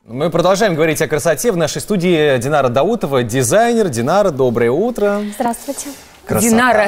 Мы продолжаем говорить о красоте. В нашей студии Динара Даутова, дизайнер. Динара, доброе утро. Здравствуйте. Красота. Динара,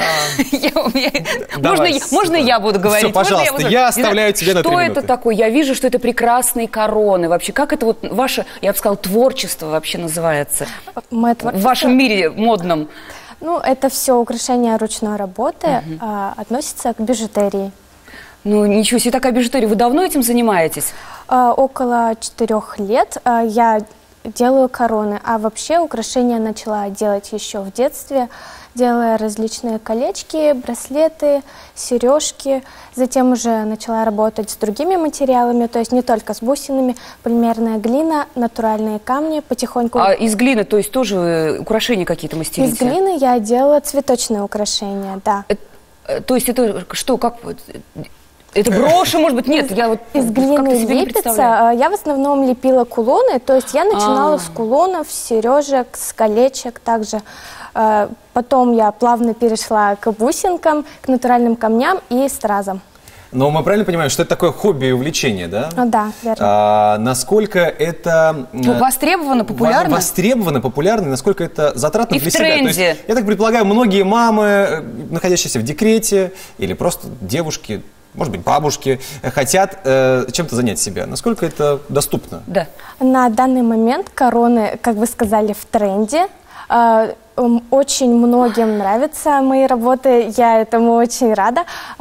можно я буду говорить? Все, пожалуйста, я оставляю тебе на 3 минуты. Что это такое? Я вижу, что это прекрасные короны. Вообще, как это вот ваше, я бы сказала, творчество вообще называется? В вашем мире модном. Ну, это все украшения ручной работы, относятся к бижутерии. Ну, ничего себе, такая бижутерия. Вы давно этим занимаетесь? Около 4 лет я делаю короны, а вообще украшения начала делать еще в детстве, делая различные колечки, браслеты, сережки. Затем уже начала работать с другими материалами, то есть не только с бусинами, полимерная глина, натуральные камни, потихоньку. А из глины, то есть тоже украшения какие-то мастерите? Из глины я делала цветочные украшения, да. То есть это что, как... Это броши, может быть? Нет, я вот из глины лепится. Я в основном лепила кулоны, то есть я начинала с кулонов, с сережек, с колечек также. Потом я плавно перешла к бусинкам, к натуральным камням и стразам. Но мы правильно понимаем, что это такое хобби и увлечение, да? Да, верно. Насколько это... Востребовано, популярно? Востребовано, популярно, насколько это затратно и для в тренде. себя. То есть, я так предполагаю, многие мамы, находящиеся в декрете, или просто девушки, может быть, бабушки, хотят чем-то занять себя. Насколько это доступно? Да. На данный момент короны, как вы сказали, в тренде. Очень многим нравятся мои работы, я этому очень рада.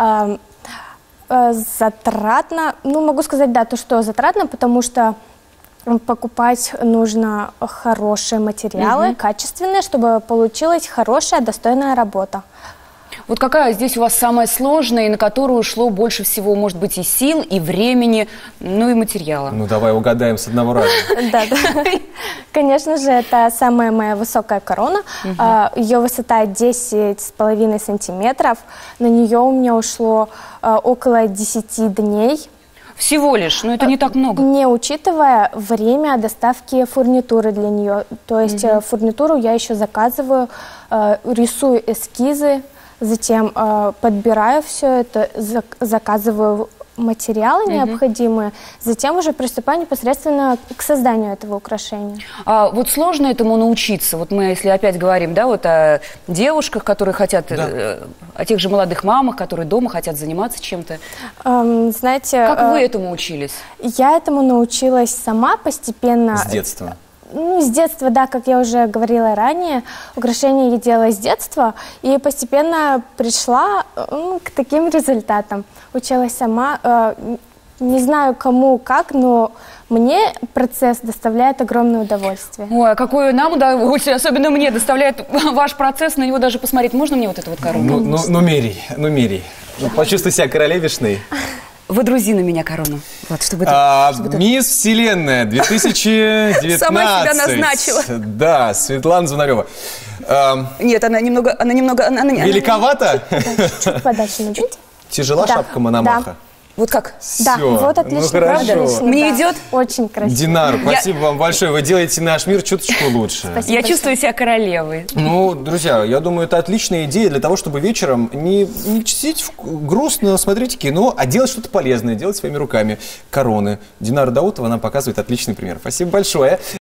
Затратно, ну, могу сказать, да, то, что затратно, потому что покупать нужно хорошие материалы, качественные, чтобы получилась хорошая, достойная работа. Вот какая здесь у вас самая сложная, и на которую ушло больше всего, может быть, и сил, и времени, ну и материала? Ну, давай угадаем с одного раза. Да. Конечно же, это самая моя высокая корона. Ее высота 10,5 сантиметров. На нее у меня ушло около 10 дней. Всего лишь, но это не так много. Не учитывая время доставки фурнитуры для нее. То есть фурнитуру я еще заказываю, рисую эскизы, затем подбираю все это, заказываю материалы необходимые, затем уже приступаю непосредственно к созданию этого украшения. А вот сложно этому научиться? Вот мы, если опять говорим, да, вот о девушках, которые хотят, о тех же молодых мамах, которые дома хотят заниматься чем-то. Знаете... Как вы этому учились? Я этому научилась сама постепенно. С детства? Ну, с детства, да, как я уже говорила ранее, украшения я делала с детства, и постепенно пришла к таким результатам. Училась сама, не знаю кому как, но мне процесс доставляет огромное удовольствие. Ой, а какое нам удовольствие, особенно мне доставляет ваш процесс, на него даже посмотреть. Можно мне вот эту вот корону? Ну, мерей. Почувствуй себя королевишной. Выдрузи на меня корону. Вот, чтобы Мисс Вселенная 2019. Сама себя назначила. Да, Светлана Звонарева. Нет, она немного... Великовато? Чуть подальше нажмите. Тяжела шапка Мономаха? Вот как? Да, Всё, вот отлично, ну, правда? хорошо. Мне идет? Очень красиво. Динара, спасибо вам большое. Вы делаете наш мир чуточку лучше. Спасибо. Я чувствую себя королевой. Ну, друзья, я думаю, это отличная идея для того, чтобы вечером не сидеть грустно, смотреть кино, а делать что-то полезное, делать своими руками. Короны. Динара Даутова нам показывает отличный пример. Спасибо большое.